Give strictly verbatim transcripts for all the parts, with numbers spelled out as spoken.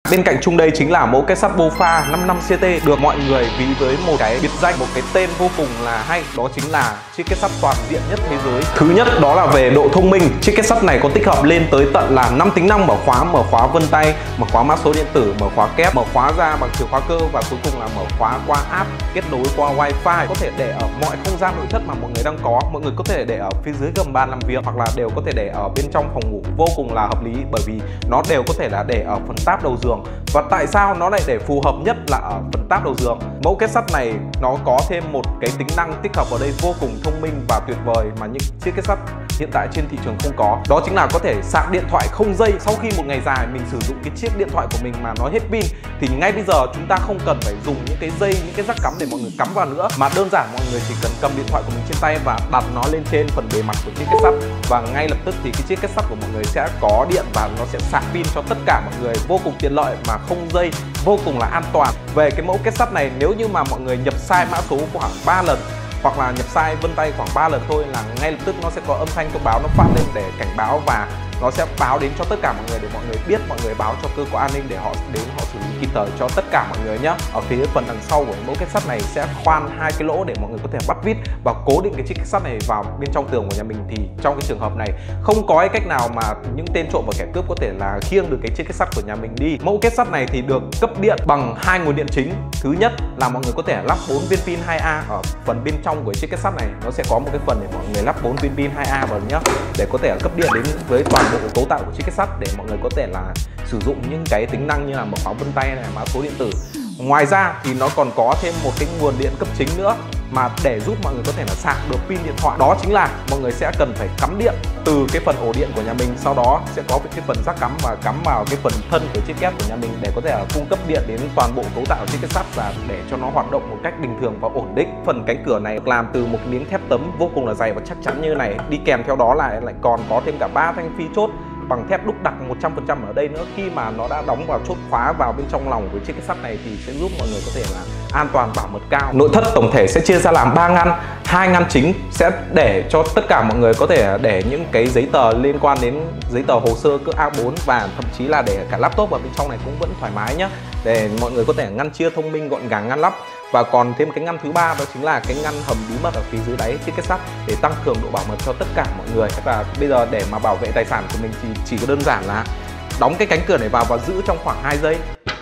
Bên cạnh chung đây chính là mẫu kết sắt Bofa năm mươi lăm C T được mọi người ví với một cái biệt danh, một cái tên vô cùng là hay, đó chính là chiếc kết sắt toàn diện nhất thế giới. Thứ nhất đó là về độ thông minh. Chiếc kết sắt này có tích hợp lên tới tận là năm tính năng mở khóa, mở khóa vân tay, mở khóa mã số điện tử, mở khóa kép, mở khóa ra bằng chìa khóa cơ và cuối cùng là mở khóa qua app, kết nối qua wifi. Có thể để ở mọi không gian nội thất mà mọi người đang có. Mọi người có thể để ở phía dưới gầm bàn làm việc hoặc là đều có thể để ở bên trong phòng ngủ, vô cùng là hợp lý bởi vì nó đều có thể là để ở phần táp đầu giường. Và tại sao nó lại để phù hợp nhất là ở phần táp đầu giường? Mẫu kết sắt này nó có thêm một cái tính năng tích hợp ở đây vô cùng thông minh và tuyệt vời mà những chiếc kết sắt hiện tại trên thị trường không có. Đó chính là có thể sạc điện thoại không dây. Sau khi một ngày dài mình sử dụng cái chiếc điện thoại của mình mà nó hết pin thì ngay bây giờ chúng ta không cần phải dùng những cái dây, những cái rắc cắm để mọi người cắm vào nữa, mà đơn giản mọi người chỉ cần cầm điện thoại của mình trên tay và đặt nó lên trên phần bề mặt của chiếc kết sắt và ngay lập tức thì cái chiếc kết sắt của mọi người sẽ có điện và nó sẽ sạc pin cho tất cả mọi người, vô cùng tiện lợi mà không dây, vô cùng là an toàn. Về cái mẫu kết sắt này, nếu như mà mọi người nhập sai mã số khoảng ba lần hoặc là nhập sai vân tay khoảng ba lần thôi là ngay lập tức nó sẽ có âm thanh thông báo nó phát lên để cảnh báo và nó sẽ báo đến cho tất cả mọi người để mọi người biết, mọi người báo cho cơ quan an ninh để họ đến họ xử lý kịp thời cho tất cả mọi người nhé. Ở phía phần đằng sau của mẫu kết sắt này sẽ khoan hai cái lỗ để mọi người có thể bắt vít và cố định cái chiếc kết sắt này vào bên trong tường của nhà mình, thì trong cái trường hợp này không có cái cách nào mà những tên trộm và kẻ cướp có thể là khiêng được cái chiếc kết sắt của nhà mình đi. Mẫu kết sắt này thì được cấp điện bằng hai nguồn điện chính. Thứ nhất là mọi người có thể lắp bốn viên pin hai A ở phần bên trong của chiếc kết sắt này, nó sẽ có một cái phần để mọi người lắp bốn viên pin hai A vào nhé, để có thể cấp điện đến với toàn bộ cấu tạo của chiếc kết sắt để mọi người có thể là sử dụng những cái tính năng như là mở khóa vân tay này, mã số điện tử. Ngoài ra thì nó còn có thêm một cái nguồn điện cấp chính nữa mà để giúp mọi người có thể là sạc được pin điện thoại. Đó chính là mọi người sẽ cần phải cắm điện từ cái phần ổ điện của nhà mình, sau đó sẽ có cái phần rắc cắm và cắm vào cái phần thân của chiếc két của nhà mình để có thể là cung cấp điện đến toàn bộ cấu tạo chiếc kết sắt và để cho nó hoạt động một cách bình thường và ổn định. Phần cánh cửa này được làm từ một miếng thép tấm vô cùng là dày và chắc chắn như này. Đi kèm theo đó là lại còn có thêm cả ba thanh phi chốt bằng thép đúc đặc một trăm phần trăm ở đây nữa. Khi mà nó đã đóng vào chốt khóa vào bên trong lòng của chiếc kết sắt này thì sẽ giúp mọi người có thể là an toàn bảo mật cao. Nội thất tổng thể sẽ chia ra làm ba ngăn. Hai ngăn chính sẽ để cho tất cả mọi người có thể để những cái giấy tờ liên quan đến giấy tờ hồ sơ cỡ A bốn và thậm chí là để cả laptop vào bên trong này cũng vẫn thoải mái nhé, để mọi người có thể ngăn chia thông minh gọn gàng ngăn lắp. Và còn thêm cái ngăn thứ ba, đó chính là cái ngăn hầm bí mật ở phía dưới đáy chiếc kết sắt để tăng cường độ bảo mật cho tất cả mọi người. Và bây giờ để mà bảo vệ tài sản của mình thì chỉ có đơn giản là đóng cái cánh cửa này vào và giữ trong khoảng hai giây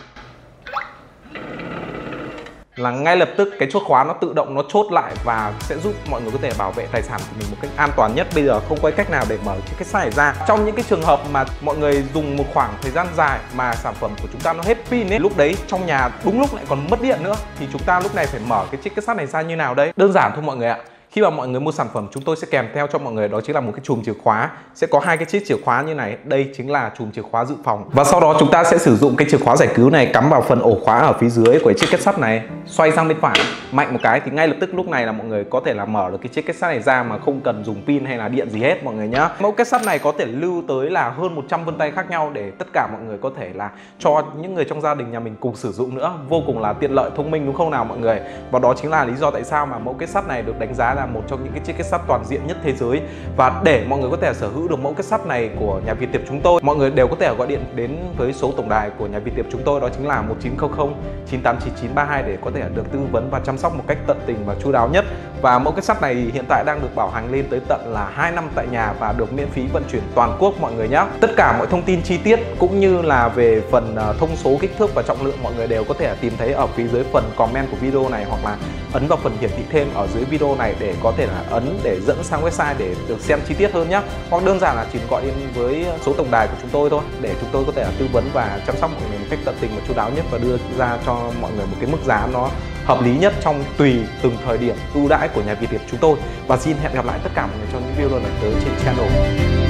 là ngay lập tức cái chốt khóa nó tự động nó chốt lại và sẽ giúp mọi người có thể bảo vệ tài sản của mình một cách an toàn nhất. Bây giờ không có cách nào để mở chiếc kết sắt này ra. Trong những cái trường hợp mà mọi người dùng một khoảng thời gian dài mà sản phẩm của chúng ta nó hết pin ấy, lúc đấy trong nhà đúng lúc lại còn mất điện nữa thì chúng ta lúc này phải mở cái chiếc kết sắt này ra như nào đây? Đơn giản thôi mọi người ạ. Khi mà mọi người mua sản phẩm chúng tôi sẽ kèm theo cho mọi người đó chính là một cái chùm chìa khóa, sẽ có hai cái chiếc chìa khóa như này. Đây chính là chùm chìa khóa dự phòng và sau đó chúng ta sẽ sử dụng cái chìa khóa giải cứu này cắm vào phần ổ khóa ở phía dưới của chiếc kết sắt này, xoay sang bên phải mạnh một cái thì ngay lập tức lúc này là mọi người có thể là mở được cái chiếc kết sắt này ra mà không cần dùng pin hay là điện gì hết mọi người nhá. Mẫu kết sắt này có thể lưu tới là hơn một trăm vân tay khác nhau để tất cả mọi người có thể là cho những người trong gia đình nhà mình cùng sử dụng nữa, vô cùng là tiện lợi thông minh đúng không nào mọi người? Và đó chính là lý do tại sao mà mẫu kết sắt này được đánh giá là một trong những cái chiếc kết sắt toàn diện nhất thế giới. Và để mọi người có thể sở hữu được mẫu kết sắt này của nhà Việt Tiệp chúng tôi, mọi người đều có thể gọi điện đến với số tổng đài của nhà Việt Tiệp chúng tôi, đó chính là một chín không không chín tám chín chín ba hai để có thể được tư vấn và chăm sóc một cách tận tình và chu đáo nhất. Và mẫu kết sắt này hiện tại đang được bảo hành lên tới tận là hai năm tại nhà và được miễn phí vận chuyển toàn quốc mọi người nhé. Tất cả mọi thông tin chi tiết cũng như là về phần thông số, kích thước và trọng lượng mọi người đều có thể tìm thấy ở phía dưới phần comment của video này, hoặc là ấn vào phần hiển thị thêm ở dưới video này để có thể là ấn để dẫn sang website để được xem chi tiết hơn nhé. Hoặc đơn giản là chỉ gọi điện với số tổng đài của chúng tôi thôi để chúng tôi có thể là tư vấn và chăm sóc mọi người một cách tận tình và chu đáo nhất và đưa ra cho mọi người một cái mức giá nó hợp lý nhất trong tùy từng thời điểm ưu đãi của nhà Việt Tiệp chúng tôi. Và xin hẹn gặp lại tất cả mọi người trong những video lần tới trên channel.